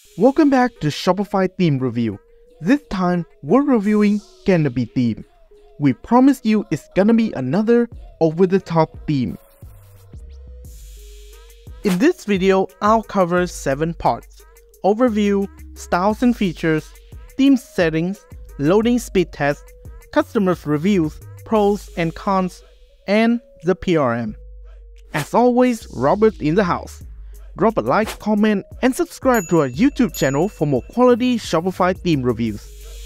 Welcome back to Shopify theme review. This time we're reviewing Canopy theme. We promise you it's gonna be another over-the-top theme. In this video, I'll cover 7 parts: overview, styles and features, theme settings, loading speed test, customers reviews, pros and cons, and the PRM. As always, Robert in the house. Drop a like, comment, and subscribe to our YouTube channel for more quality Shopify theme reviews.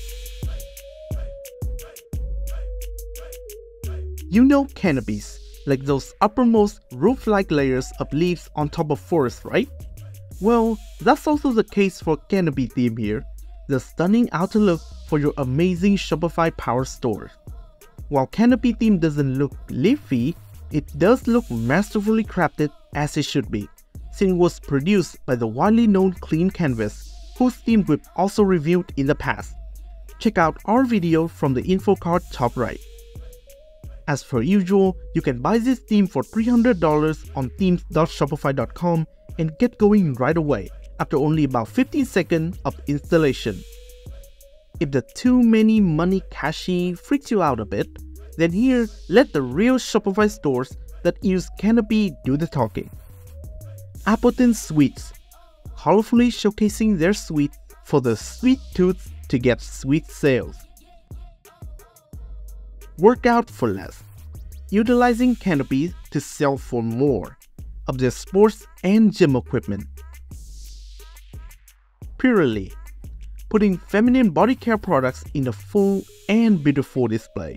You know canopies, like those uppermost roof-like layers of leaves on top of forests, right? Well, that's also the case for Canopy theme here, the stunning outer look for your amazing Shopify Power Store. While Canopy theme doesn't look leafy, it does look masterfully crafted as it should be, since it was produced by the widely known Clean Canvas, whose theme we've also reviewed in the past. Check out our video from the info card top right. As per usual, you can buy this theme for $300 on themes.shopify.com and get going right away after only about 15 seconds of installation. If the too many money cachet freaks you out a bit, then here, let the real Shopify stores that use Canopy do the talking. Appleton Sweets, colorfully showcasing their sweets for the sweet tooth to get sweet sales. Workout for less, utilizing Canopy to sell for more of their sports and gym equipment. Purely, putting feminine body care products in a full and beautiful display.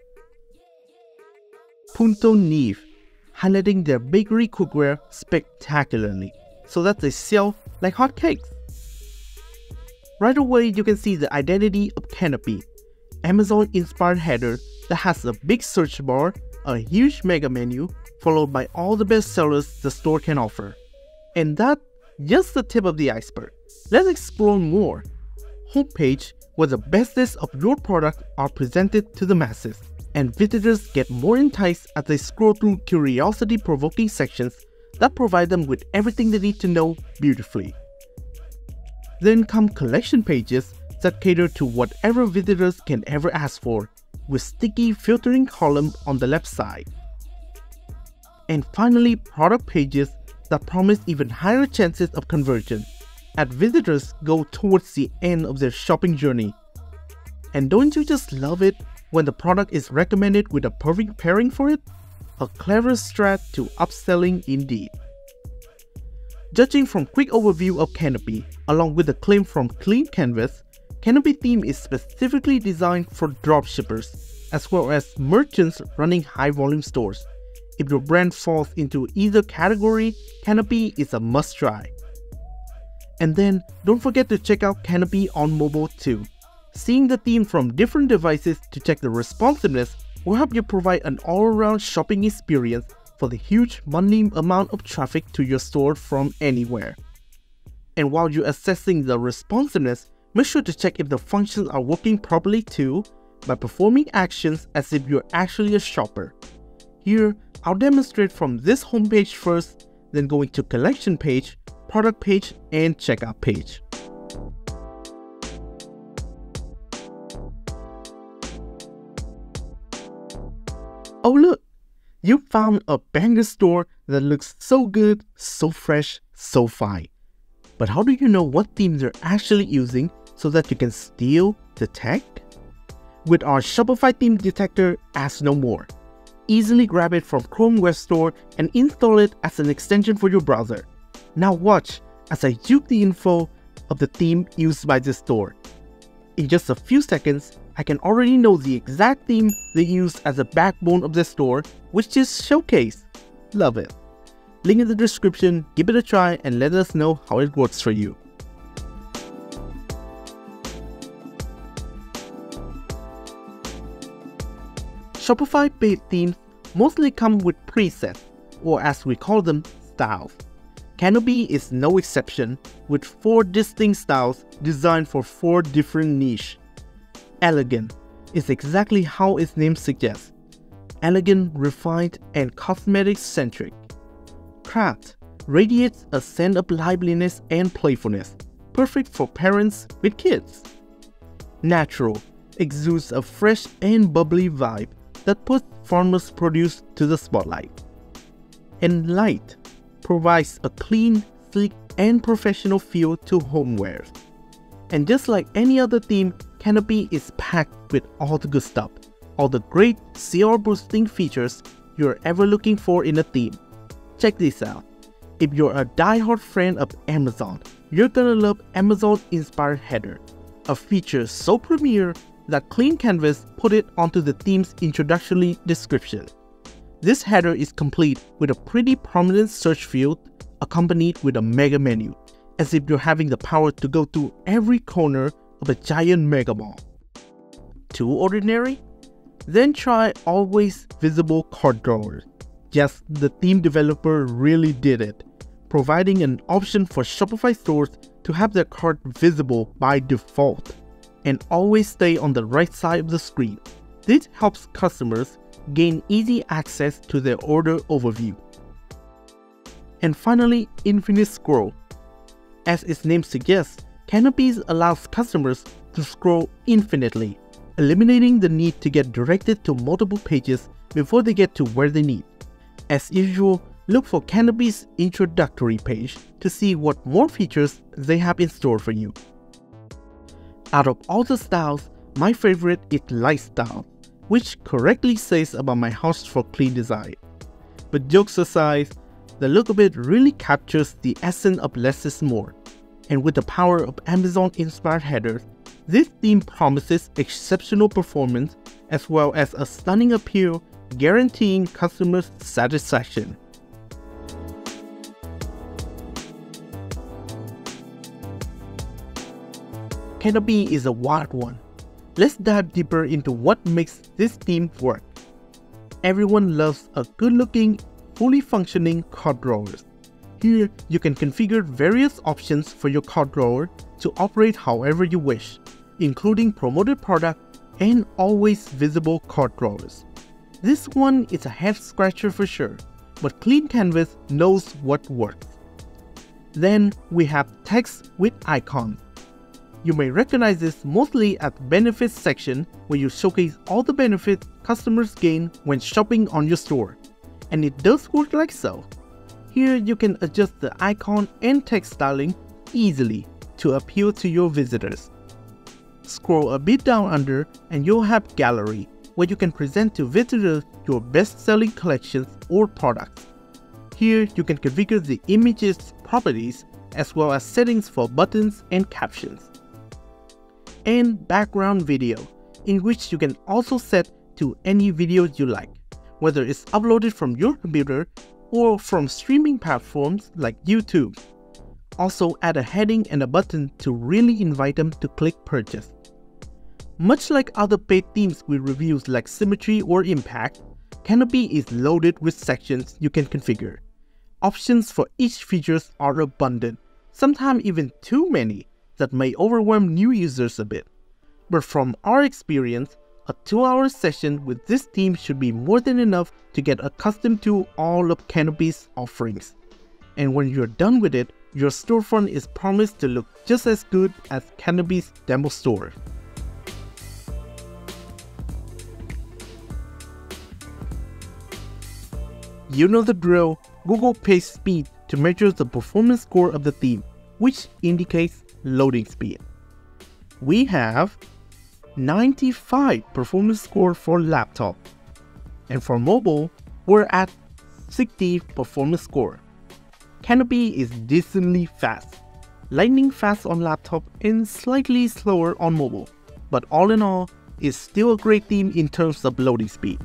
Punto Neve, highlighting their bakery cookware spectacularly, so that they sell like hotcakes. Right away you can see the identity of Canopy, Amazon-inspired header that has a big search bar, a huge mega menu, followed by all the best sellers the store can offer. And that's just the tip of the iceberg. Let's explore more. Homepage, where the bestest of your product are presented to the masses, and visitors get more enticed as they scroll through curiosity-provoking sections that provide them with everything they need to know beautifully. Then come collection pages that cater to whatever visitors can ever ask for, with sticky filtering column on the left side. And finally, product pages that promise even higher chances of conversion as visitors go towards the end of their shopping journey. And don't you just love it when the product is recommended with a perfect pairing for it? A clever strat to upselling indeed. Judging from quick overview of Canopy, along with the claim from Clean Canvas, Canopy theme is specifically designed for dropshippers, as well as merchants running high-volume stores. If your brand falls into either category, Canopy is a must-try. And then, don't forget to check out Canopy on mobile too. Seeing the theme from different devices to check the responsiveness will help you provide an all-around shopping experience for the huge monthly amount of traffic to your store from anywhere. And while you're assessing the responsiveness, make sure to check if the functions are working properly too by performing actions as if you're actually a shopper. Here, I'll demonstrate from this homepage first, then going to collection page, product page, and checkout page. Oh look! You found a banger store that looks so good, so fresh, so fine. But how do you know what themes they're actually using so that you can steal the tech? With our Shopify theme detector, ask no more. Easily grab it from Chrome Web Store and install it as an extension for your browser. Now watch as I juke the info of the theme used by this store. In just a few seconds, I can already know the exact theme they use as a backbone of the store, which is Showcase. Love it. Link in the description, give it a try and let us know how it works for you. Shopify paid themes mostly come with presets, or as we call them, styles. Canopy is no exception, with 4 distinct styles designed for 4 different niches. Elegant is exactly how its name suggests. Elegant, refined, and cosmetic-centric. Craft radiates a scent of liveliness and playfulness. perfect for parents with kids. Natural exudes a fresh and bubbly vibe that puts farmers' produce to the spotlight. And light provides a clean, sleek, and professional feel to homewares. And just like any other theme, Canopy is packed with all the good stuff, all the great CR boosting features you're ever looking for in a theme. Check this out. If you're a die-hard friend of Amazon, you're gonna love Amazon Inspired Header, a feature so premier that Clean Canvas put it onto the theme's introductory description. This header is complete with a pretty prominent search field accompanied with a mega menu, as if you're having the power to go to every corner of a giant mega mall. Too ordinary? Then try Always Visible Cart Drawers. Yes, the theme developer really did it, providing an option for Shopify stores to have their cart visible by default and always stay on the right side of the screen. This helps customers gain easy access to their order overview. And finally, Infinite Scroll. As its name suggests, Canopies allows customers to scroll infinitely, eliminating the need to get directed to multiple pages before they get to where they need. As usual, look for Canopy's introductory page to see what more features they have in store for you. Out of all the styles, my favorite is Lifestyle, which correctly says about my house for clean design. But jokes aside, the look of it really captures the essence of less is more. And with the power of Amazon Inspired Headers, this theme promises exceptional performance as well as a stunning appeal, guaranteeing customers' satisfaction. Canopy is a wild one. Let's dive deeper into what makes this theme work. Everyone loves a good-looking, fully functioning cart drawers. Here, you can configure various options for your cart drawer to operate however you wish, including promoted product and always visible cart drawers. This one is a head scratcher for sure, but Clean Canvas knows what works. Then we have text with icons. You may recognize this mostly at the benefits section where you showcase all the benefits customers gain when shopping on your store. And it does work like so. Here you can adjust the icon and text styling easily to appeal to your visitors. Scroll a bit down under and you'll have Gallery, where you can present to visitors your best-selling collections or products. Here you can configure the image's properties as well as settings for buttons and captions. And background video, in which you can also set to any video you like, whether it's uploaded from your computer or from streaming platforms like YouTube. Also add a heading and a button to really invite them to click purchase. Much like other paid themes with reviews like Symmetry or Impact, Canopy is loaded with sections you can configure. Options for each feature are abundant, sometimes even too many, that may overwhelm new users a bit. But from our experience, a 2-hour session with this theme should be more than enough to get accustomed to all of Canopy's offerings. And when you're done with it, your storefront is promised to look just as good as Canopy's demo store. You know the drill, Google Page Speed to measure the performance score of the theme, which indicates loading speed. We have 95 performance score for laptop, and for mobile, we're at 60 performance score. Canopy is decently fast, lightning fast on laptop and slightly slower on mobile, but all in all, it's still a great theme in terms of loading speed.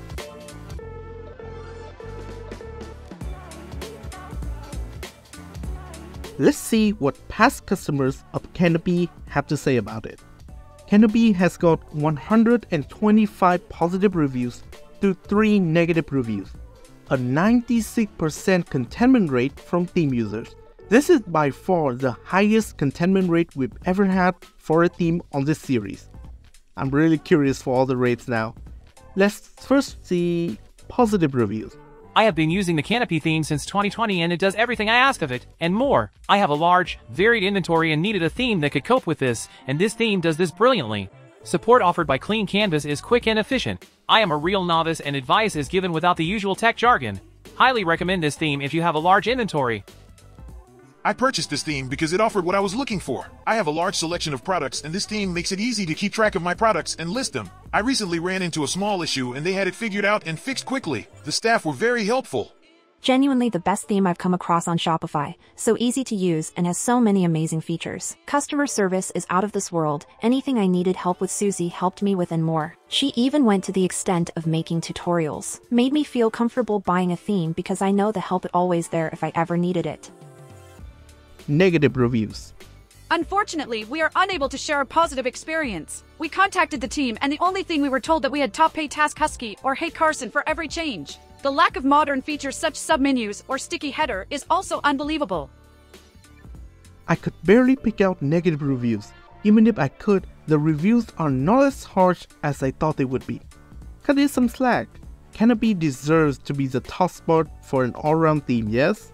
Let's see what past customers of Canopy have to say about it. Canopy has got 125 positive reviews to 3 negative reviews, a 96% contentment rate from theme users. This is by far the highest contentment rate we've ever had for a theme on this series. I'm really curious for all the rates now. Let's first see positive reviews. I have been using the Canopy theme since 2020 and it does everything I ask of it, and more. I have a large, varied inventory and needed a theme that could cope with this, and this theme does this brilliantly. Support offered by Clean Canvas is quick and efficient. I am a real novice and advice is given without the usual tech jargon. Highly recommend this theme if you have a large inventory. I purchased this theme because it offered what I was looking for. I have a large selection of products and this theme makes it easy to keep track of my products and list them. I recently ran into a small issue and they had it figured out and fixed quickly. The staff were very helpful. Genuinely the best theme I've come across on Shopify. So easy to use and has so many amazing features. Customer service is out of this world. Anything I needed help with, Susie helped me with and more. She even went to the extent of making tutorials. Made me feel comfortable buying a theme because I know the help is always there if I ever needed it. Negative reviews. Unfortunately, we are unable to share a positive experience. We contacted the team and the only thing we were told that we had top pay task Husky or Hey Carson for every change. The lack of modern features such submenus or sticky header is also unbelievable. I could barely pick out negative reviews. Even if I could, the reviews are not as harsh as I thought they would be. Cut it some slack. Canopy deserves to be the top spot for an all-round theme, yes?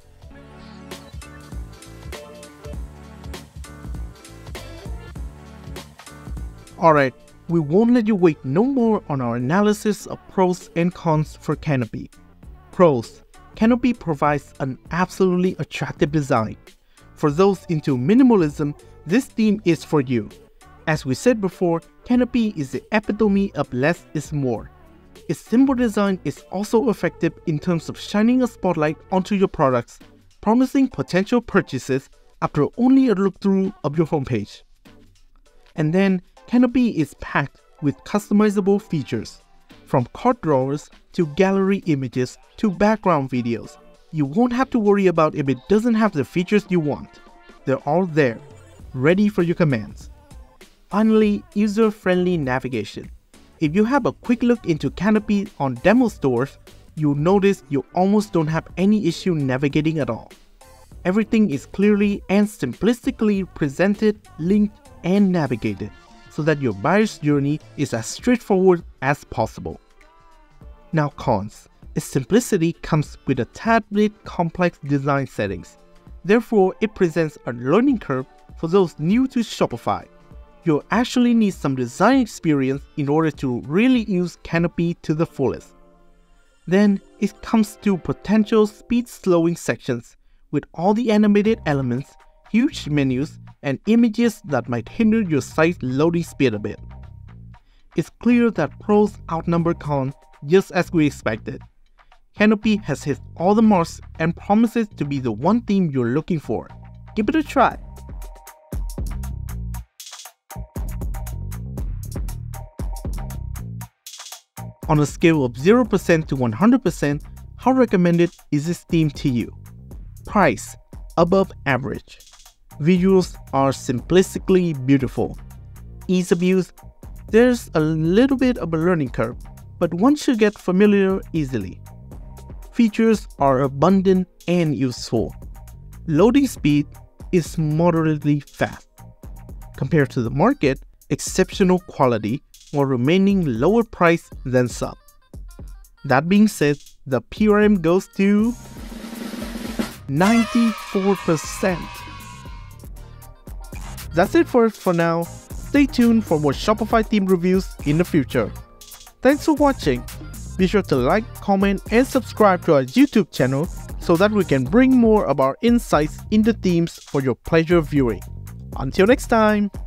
Alright, we won't let you wait no more on our analysis of pros and cons for Canopy. Pros. Canopy provides an absolutely attractive design. For those into minimalism, this theme is for you. As we said before, Canopy is the epitome of less is more. Its simple design is also effective in terms of shining a spotlight onto your products, promising potential purchases after only a look through of your homepage. And then, Canopy is packed with customizable features. From cart drawers to gallery images to background videos. You won't have to worry about if it doesn't have the features you want. They're all there, ready for your commands. Finally, user-friendly navigation. If you have a quick look into Canopy on demo stores, you'll notice you almost don't have any issue navigating at all. Everything is clearly and simplistically presented, linked, and navigated, so that your buyer's journey is as straightforward as possible. Now cons. Its simplicity comes with a tad bit complex design settings. Therefore, it presents a learning curve for those new to Shopify. You'll actually need some design experience in order to really use Canopy to the fullest. Then, it comes to potential speed slowing sections with all the animated elements, huge menus, and images that might hinder your site's loading speed a bit. It's clear that pros outnumber cons just as we expected. Canopy has hit all the marks and promises to be the one theme you're looking for. Give it a try. On a scale of 0% to 100%, how recommended is this theme to you? Price: above average. Visuals are simplistically beautiful. Ease of use: there's a little bit of a learning curve, but one should get familiar easily. Features are abundant and useful. Loading speed is moderately fast. Compared to the market, exceptional quality while remaining lower price than some. That being said, the PRM goes to 94%. That's it for now. Stay tuned for more Shopify theme reviews in the future. Thanks for watching. Be sure to like, comment, and subscribe to our YouTube channel so that we can bring more of our insights into themes for your pleasure viewing. Until next time!